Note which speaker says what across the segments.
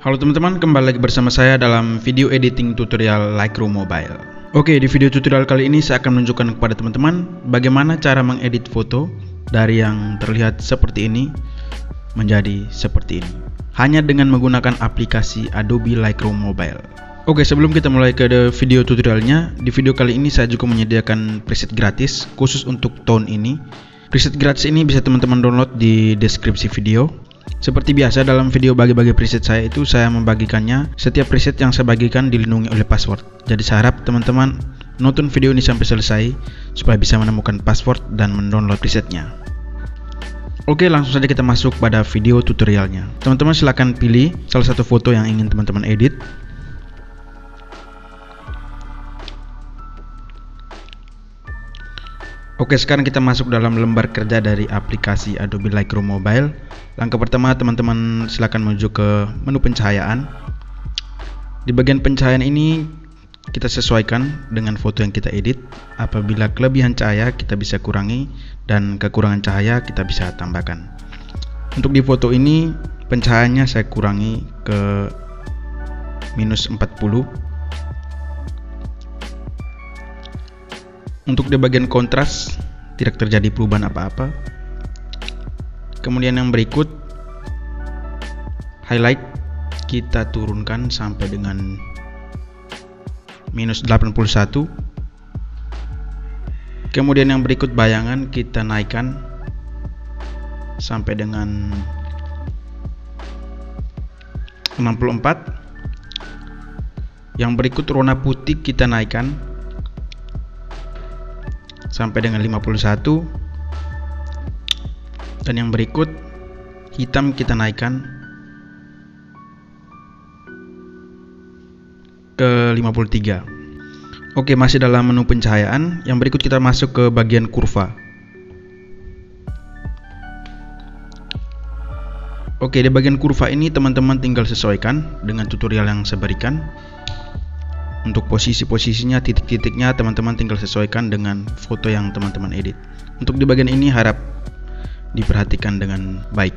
Speaker 1: Halo teman-teman, kembali lagi bersama saya dalam video editing tutorial Lightroom Mobile. Oke, di video tutorial kali ini saya akan menunjukkan kepada teman-teman bagaimana cara mengedit foto dari yang terlihat seperti ini menjadi seperti ini, hanya dengan menggunakan aplikasi Adobe Lightroom Mobile. Oke, sebelum kita mulai ke video tutorialnya, di video kali ini saya juga menyediakan preset gratis khusus untuk tone ini. Preset gratis ini bisa teman-teman download di deskripsi video. Seperti biasa dalam video bagi-bagi preset saya itu saya membagikannya. Setiap preset yang saya bagikan dilindungi oleh password. Jadi saya harap teman-teman nonton video ini sampai selesai supaya bisa menemukan password dan mendownload presetnya. Oke, langsung saja kita masuk pada video tutorialnya. Teman-teman silahkan pilih salah satu foto yang ingin teman-teman edit. Oke, sekarang kita masuk dalam lembar kerja dari aplikasi Adobe Lightroom Mobile. Langkah pertama, teman-teman silakan menuju ke menu pencahayaan. Di bagian pencahayaan ini kita sesuaikan dengan foto yang kita edit. Apabila kelebihan cahaya kita bisa kurangi dan kekurangan cahaya kita bisa tambahkan. Untuk di foto ini pencahayaannya saya kurangi ke minus 40. Untuk di bagian kontras tidak terjadi perubahan apa-apa. Kemudian yang berikut, highlight kita turunkan sampai dengan minus 81. Kemudian yang berikut, bayangan kita naikkan sampai dengan 64. Yang berikut, warna putih kita naikkan sampai dengan 51. Dan yang berikut, hitam kita naikkan ke 53. Oke, masih dalam menu pencahayaan. Yang berikut kita masuk ke bagian kurva. Oke, di bagian kurva ini teman-teman tinggal sesuaikan dengan tutorial yang saya berikan. Untuk posisi-posisinya, titik-titiknya teman-teman tinggal sesuaikan dengan foto yang teman-teman edit. Untuk di bagian ini harap diperhatikan dengan baik.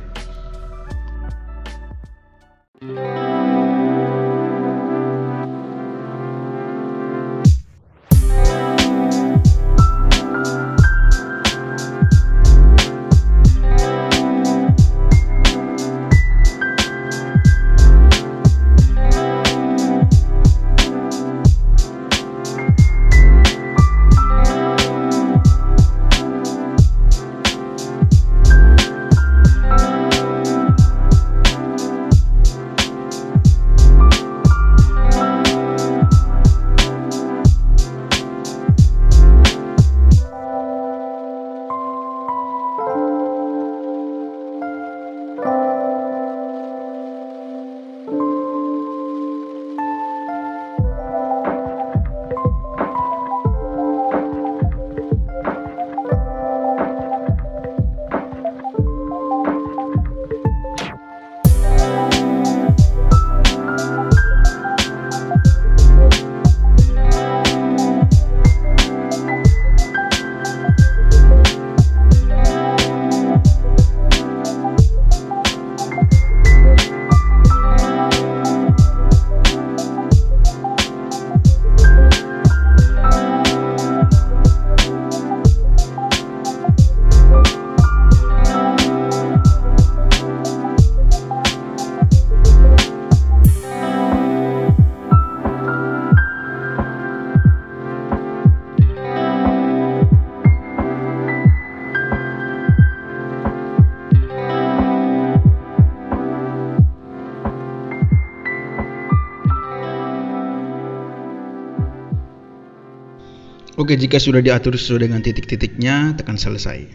Speaker 1: Oke, jika sudah diatur sesuai dengan titik-titiknya, tekan selesai.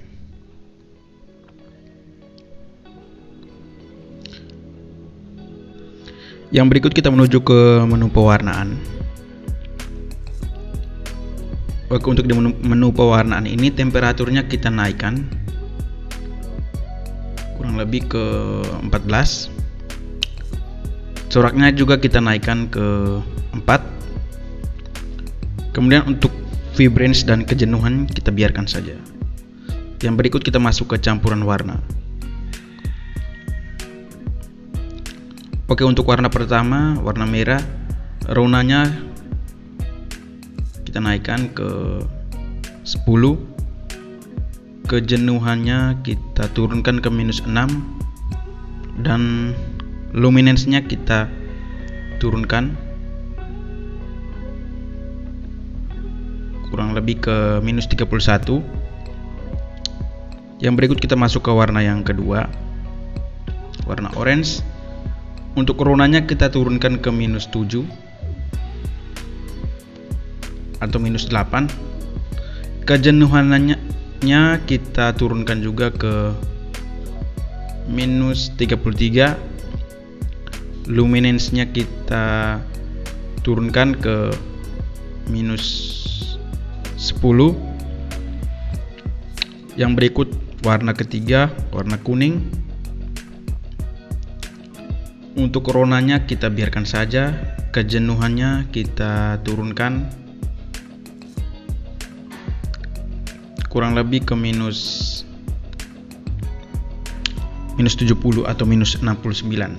Speaker 1: Yang berikut kita menuju ke menu pewarnaan. Oke, untuk di menu pewarnaan ini temperaturnya kita naikkan kurang lebih ke 14. Coraknya juga kita naikkan ke 4. Kemudian untuk vibrance dan kejenuhan kita biarkan saja. Yang berikut kita masuk ke campuran warna. Oke, untuk warna pertama, warna merah, ronanya kita naikkan ke 10, kejenuhannya kita turunkan ke -6, dan luminance-nya kita turunkan kurang lebih ke -31. Yang berikut kita masuk ke warna yang kedua, warna orange. Untuk ronanya kita turunkan ke -7 atau -8. Kejenuhannya kita turunkan juga ke -33. Luminance-nya kita turunkan ke -10. Yang berikut warna ketiga, warna kuning. Untuk ronanya kita biarkan saja, kejenuhannya kita turunkan kurang lebih ke -70 atau -69.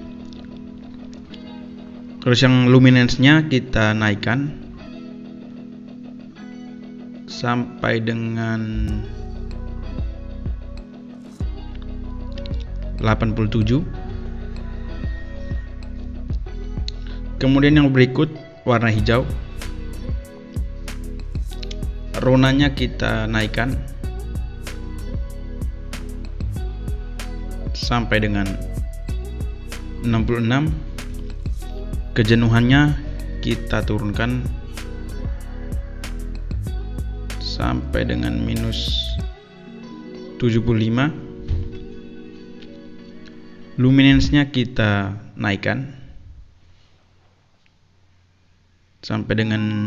Speaker 1: Terus yang luminance-nya kita naikkan sampai dengan 87. Kemudian yang berikut warna hijau, ronanya kita naikkan sampai dengan 66. Kejenuhannya kita turunkan sampai dengan -75. Luminance-nya kita naikkan sampai dengan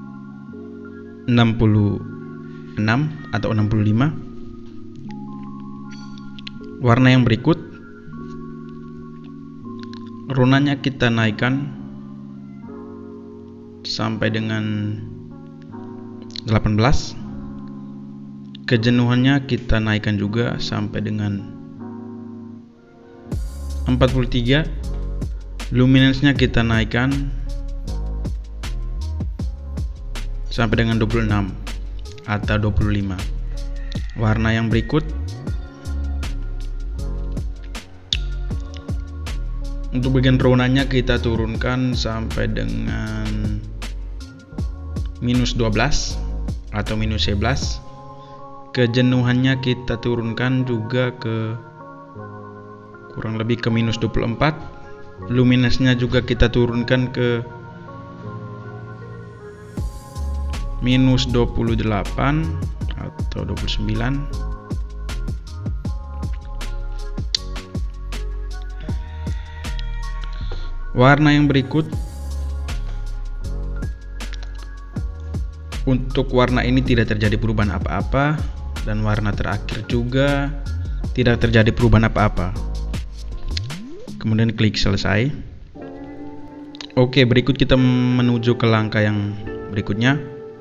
Speaker 1: 66 atau 65. Warna yang berikut, ronanya kita naikkan sampai dengan 18. Kejenuhannya kita naikkan juga sampai dengan 43. Luminance-nya kita naikkan sampai dengan 26 atau 25. Warna yang berikut, untuk bagian ronanya kita turunkan sampai dengan -12 atau -11. Kejenuhannya kita turunkan juga ke kurang lebih ke -24. Luminance-nya juga kita turunkan ke -28 atau 29. Warna yang berikut, untuk warna ini tidak terjadi perubahan apa-apa, dan warna terakhir juga tidak terjadi perubahan apa-apa. Kemudian klik selesai. Oke, berikut kita menuju ke langkah yang berikutnya.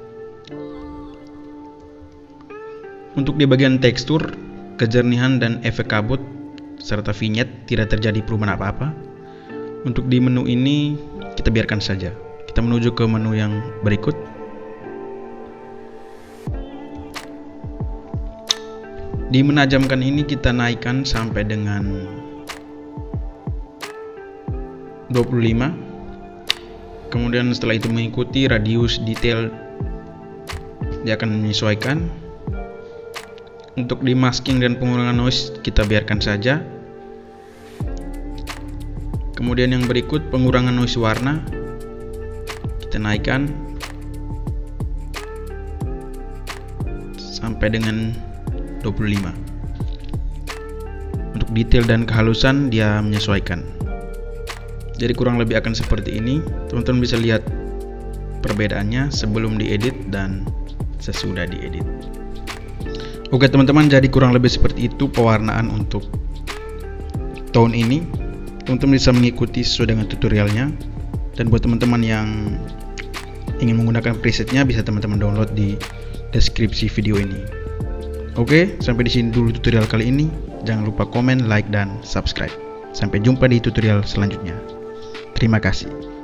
Speaker 1: Untuk di bagian tekstur, kejernihan dan efek kabut serta vignette tidak terjadi perubahan apa-apa. Untuk di menu ini kita biarkan saja. Kita menuju ke menu yang berikut. Di menajamkan ini kita naikkan sampai dengan 25. Kemudian setelah itu mengikuti radius detail, dia akan menyesuaikan. Untuk di masking dan pengurangan noise kita biarkan saja. Kemudian yang berikut, pengurangan noise warna kita naikkan sampai dengan 25. Untuk detail dan kehalusan dia menyesuaikan. Jadi kurang lebih akan seperti ini. Teman-teman bisa lihat perbedaannya sebelum diedit dan sesudah diedit. Oke teman-teman, jadi kurang lebih seperti itu pewarnaan untuk tone ini. Teman-teman bisa mengikuti sesuai dengan tutorialnya. Dan buat teman-teman yang ingin menggunakan presetnya, bisa teman-teman download di deskripsi video ini. Oke, sampai di sini dulu tutorial kali ini. Jangan lupa komen, like, dan subscribe. Sampai jumpa di tutorial selanjutnya. Terima kasih.